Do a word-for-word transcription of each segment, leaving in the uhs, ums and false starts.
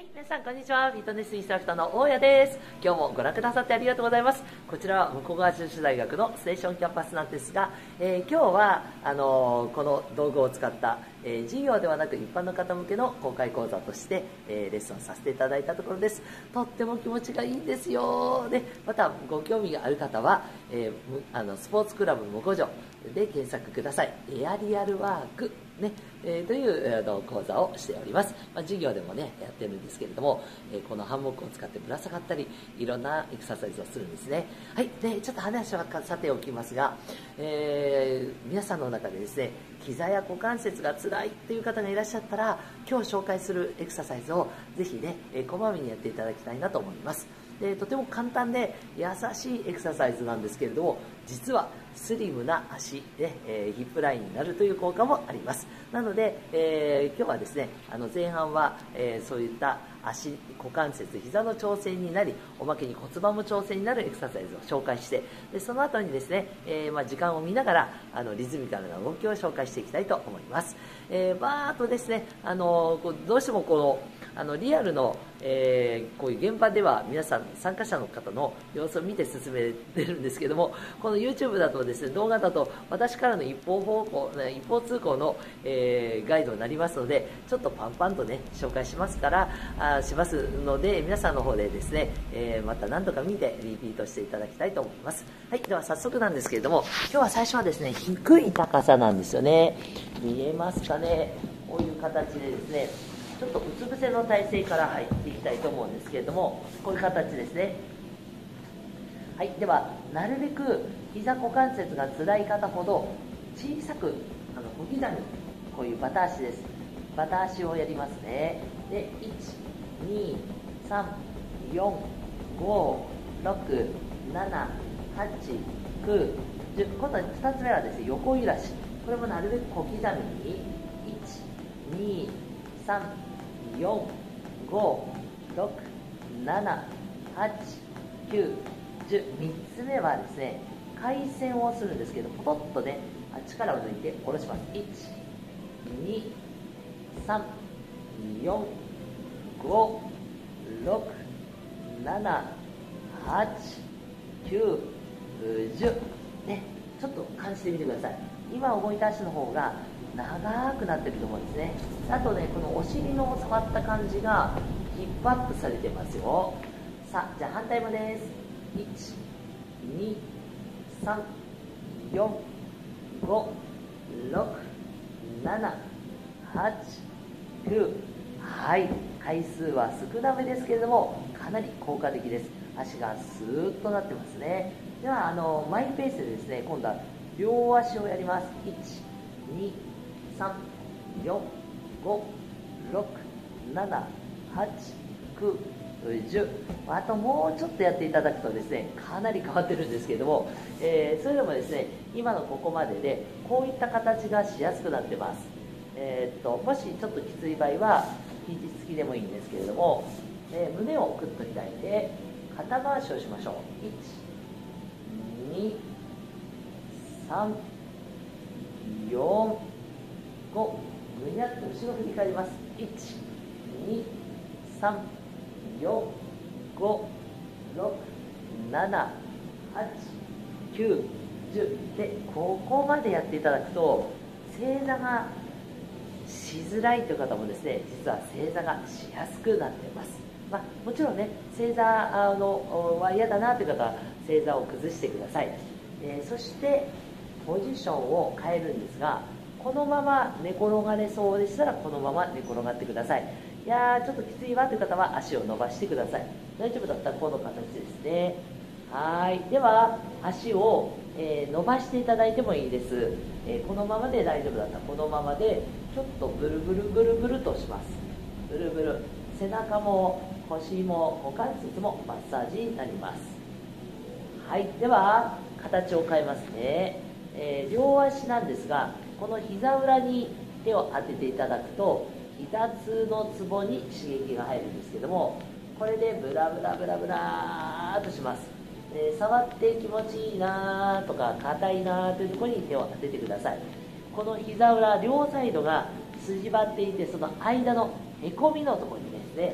はい、皆さんこんにちは。フィットネスインストラクターの大谷です。今日もご覧くださってありがとうございます。こちらは向こう側女子大学のステーションキャンパスなんですが、えー、今日はあのー、この道具を使った、えー、授業ではなく一般の方向けの公開講座として、えー、レッスンさせていただいたところです。とっても気持ちがいいんですよ。で、またご興味がある方は、えー、あのスポーツクラブ向こう女で検索ください。エアリアルワークね、えー、というあの講座をしております。まあ、授業でもねやってるんですけれども、えー、このハンモックを使ってぶら下がったりいろんなエクササイズをするんですね。はい。でちょっと話はさておきますが、えー、皆さんの中でですね膝や股関節が辛いっていう方がいらっしゃったら、今日紹介するエクササイズをぜひね、えー、こまめにやっていただきたいなと思います。でとても簡単で優しいエクササイズなんですけれども、実はスリムな足で、えー、ヒップラインになるという効果もあります。なので、えー、今日はですねあの前半は、えー、そういった足股関節膝の調整になり、おまけに骨盤も調整になるエクササイズを紹介して、でその後にですね、えーまあ、時間を見ながらあのリズミカルな動きを紹介していきたいと思います。えー、バーっとですねあのこうどうしてもこのあのリアルの、えー、こういう現場では皆さん参加者の方の様子を見て進めてるんですけども、この YouTube だとですね動画だと私からの一方方向一方通行の、えー、ガイドになりますので、ちょっとパンパンとね紹介しますからあしますので、皆さんの方でですね、えー、また何度か見てリピートしていただきたいと思います。はい。では早速なんですけれども、今日は最初はですね低い高さなんですよね。見えますかね。こういう形でですねちょっとうつ伏せの体勢から入っていきたいと思うんですけれども、こういう形ですね。はい。ではなるべく膝股関節が辛い方ほど小さくあの小刻みこういうバタ足です。バタ足をやりますね。でいち、に、さん、よん、ご、ろく、なな、はち、きゅう、じゅう。今度はふたつめはですね横揺らし。これもなるべく小刻みにいち、に、さん、よん、ご、ろく、なな、はち、きゅう、じゅう。みっつめはですね回旋をするんですけど、ポトッとね力を抜いて下ろします。いち、に、さん、よん、ご、ろく、なな、はち、きゅう、じゅう。ね、ちょっと感じてみてください。今動いた足の方が長くなってると思うんですね。あとねこのお尻の触った感じがヒップアップされてますよ。さあじゃあ反対もです。いち、に、さん、よん、ご、ろく、なな、はち、きゅう。はい。回数は少なめですけれどもかなり効果的です。足がスーッとなってますね。ではあのマイペースでですね今度は両足をやります。いち、に、さん、よん、ご、ろく、なな、はち、きゅう、じゅう。あともうちょっとやっていただくとですねかなり変わってるんですけれども、えー、それでもですね今のここまででこういった形がしやすくなってます。えー、っともしちょっときつい場合は肘つきでもいいんですけれども、えー、胸をクッと開いて肩回しをしましょう。いち、に、さん、よん、ご。ぐにゃっと後ろ振り返ります。いち、に、さん、よん、ご、ろく、なな、はち、きゅう、じゅう。でここまでやっていただくと正座がしづらいという方もですね実は正座がしやすくなっています。まあ、もちろんね正座のは嫌だなという方は正座を崩してください。えー、そしてポジションを変えるんですが、このまま寝転がれそうでしたらこのまま寝転がってください。いやーちょっときついわという方は足を伸ばしてください。大丈夫だったらこの形ですね。はい。では足を、えー、伸ばしていただいてもいいです。えー、このままで大丈夫だったらこのままでちょっとブルブルブルブルとします。ブルブル。背中も腰も股関節もマッサージになります。はい。では形を変えますね。えー、両足なんですが、この膝裏に手を当てていただくと膝痛のツボに刺激が入るんですけども、これでブラブラブラブラーっとします。えー、触って気持ちいいなとか硬いなというところに手を当ててください。この膝裏両サイドが筋張っていて、その間のへこみのところにですね当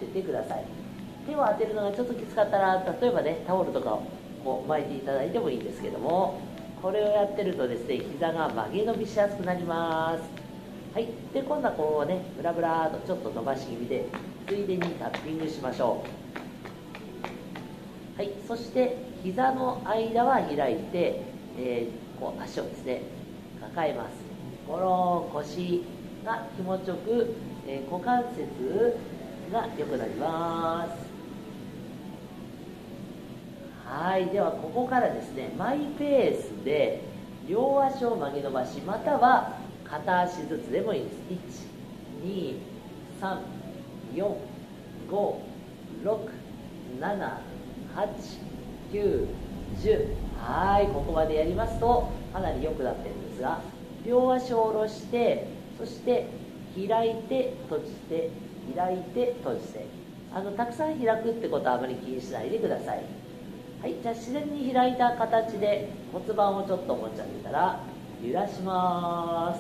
ててください。手を当てるのがちょっときつかったら、例えばねタオルとかをこう巻いていただいてもいいんですけども、これをやってるとですね膝が曲げ伸びしやすくなります。はい、で今度はこうねブラブラーとちょっと伸ばし気味でついでにタッピングしましょう。はい、そして膝の間は開いて、えー、こう足をですね抱えます。この腰が気持ちよく、えー、股関節が良くなります。はい、ではここからですねマイペースで両足を曲げ伸ばし、または片足ずつでもいいです。いち、に、さん、よん、ご、ろく、なな、はち、きゅう、じゅう。はい、ここまでやりますとかなり良くなってるんですが、両足を下ろして、そして開いて閉じて開いて閉じて、あのたくさん開くってことはあまり気にしないでください。はい、じゃあ自然に開いた形で骨盤をちょっと持ち上げたら揺らします。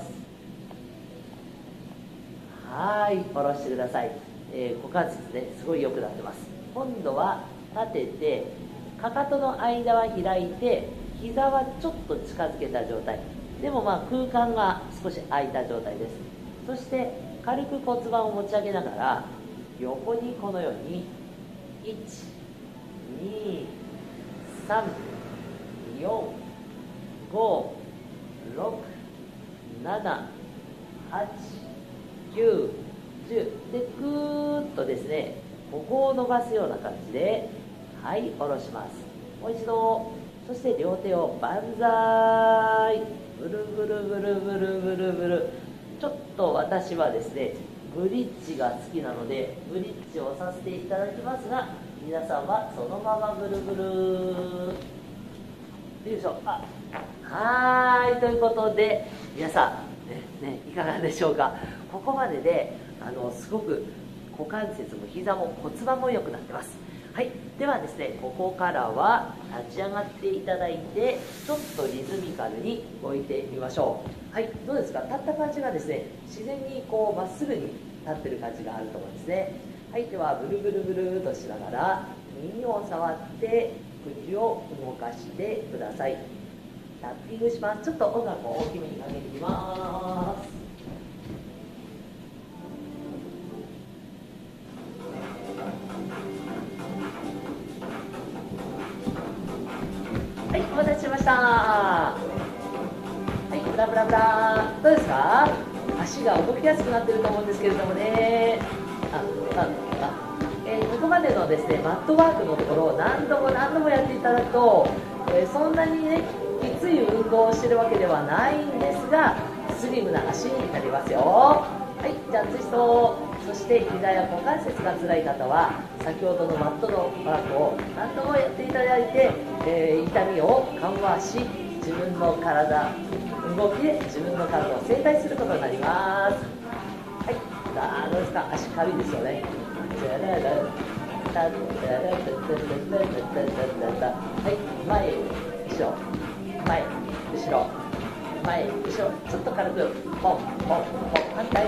はい、下ろしてください。えー、股関節ねすごい良くなってます。今度は立てて、かかとの間は開いて、膝はちょっと近づけた状態でもまあ空間が少し空いた状態です。そして軽く骨盤を持ち上げながら横にこのようにいち、に、さん、よん、ご、ろく、なな、はち、きゅう、じゅうでぐーっとですねここを伸ばすような感じで、はい、下ろします。もう一度。そして両手を万歳、ブルブルブルブルブルブル。ちょっと私はですねブリッジが好きなのでブリッジをさせていただきますが、皆さんはそのままブルブル。よいしょ。あ、はーい、ということで皆さん、ねね、いかがでしょうか。ここまでであのすごく股関節も膝も骨盤も良くなってます。はい、ではですねここからは立ち上がっていただいて、ちょっとリズミカルに置いてみましょう。はい、どうですか。立った感じがですね自然にこうまっすぐに立ってる感じがあると思うんですね。はい、ではブルブルブルとしながら耳を触って口を動かしてください。タッピングします。ちょっと音楽を大きめにかけてみます。はい、お待たせしました。はい、ブラブラブラ。どうですか。足が動きやすくなってると思うんですけれどもね。あ、あ、あ、えー、ここまでのですねマットワークのところを何度も何度もやっていただくと、えー、そんなにねきつい運動をしてるわけではないんですが、スリムな足になりますよ。はい、じゃあツイスト。そして膝や股関節が辛い方は先ほどのマットのワークを何度もやっていただいて、えー、痛みを緩和し、自分の体動きで自分の体を整体することになります。はい、さあどうですか。足軽いですよね。はい、前後ろ前後ろ前後ろ、ちょっと軽くポンポンポン。反対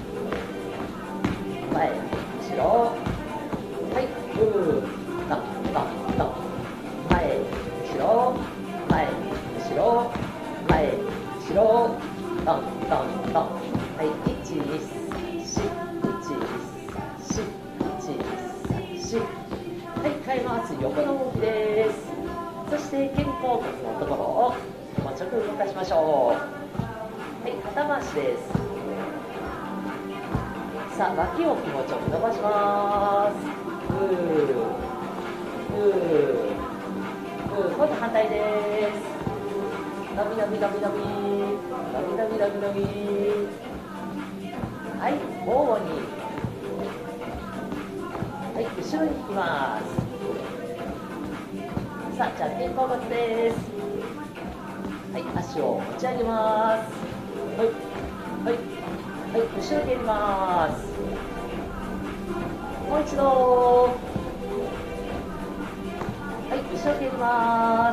前後ろ、はい、グードンドンドン。前後ろ前後ろ前後ろドンドンドン。はい、いちにさんし、いちにさんし、いちにさんし。はい、変えます。横の動きです。そして肩甲骨のところを気持ちよく動かしましょう。はい、肩回しです。さあ脇を気持ちよく伸ばします。グーグーグー。今度反対です。伸び伸び伸び伸び伸び伸び伸び伸び。はい、交互に。はい、後ろに引きます。さあじゃあ肩甲骨です。はい、足を持ち上げます。はいはいはい、後ろにやります。もう一度。はい、後ろにやります。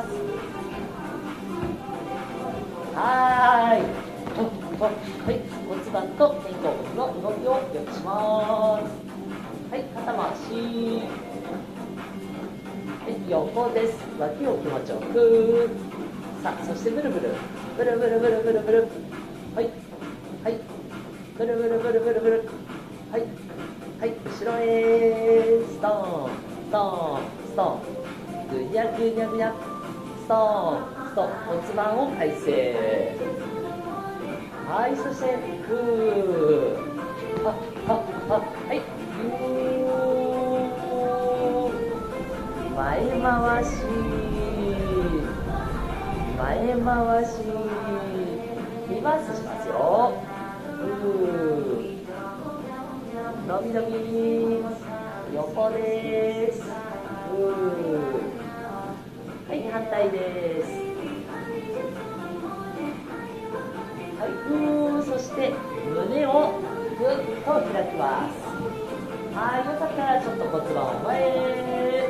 はーい。はい、骨盤と肩甲骨の動きを良くします。 はい、肩回し。はい、横です。脇を気持ちよく。さあ、そしてブルブル。ブルブルブルブルブル。はい。はい。ブルブルブルブルブル。はい。はい、後ろへ。ストーン、ストーン、ストーン。ぐにゃぐにゃぐにゃ。ストーン、ストーン。骨盤を回正。はい、そして、ふー。はっ、はっ、はっ。はい。前回し、前回し、リバースしますよ。うー、伸び伸び、横です。うー、はい、反対です。はい、うー、そして胸をぐっと開きます。はい、よかったらちょっと骨盤を前へ。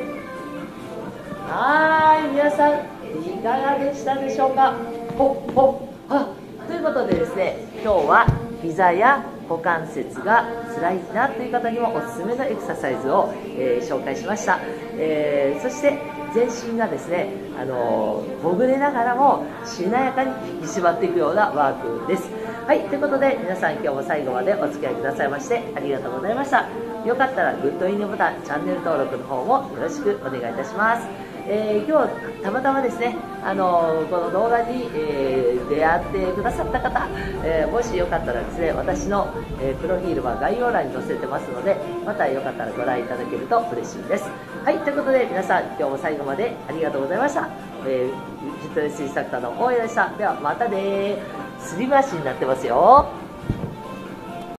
はい、皆さんいかがでしたでしょうか。ほっほっはということでですね、今日は膝や股関節が辛いなという方にもおすすめのエクササイズを、えー、紹介しました、えー、そして全身がですね、あのー、ほぐれながらもしなやかに引き締まっていくようなワークです。はい、ということで皆さん今日も最後までお付き合いくださいましてありがとうございました。よかったらグッドいいねボタン、チャンネル登録の方もよろしくお願いいたします。えー、今日たまたまですね、あのー、この動画に、えー、出会ってくださった方、えー、もしよかったらですね、私の、えー、プロフィールは概要欄に載せてますので、またよかったらご覧いただけると嬉しいです。はい、ということで皆さん今日も最後までありがとうございました。えー、フィットネスインストラクターの大家でした。ではまたね。すり足になってますよ。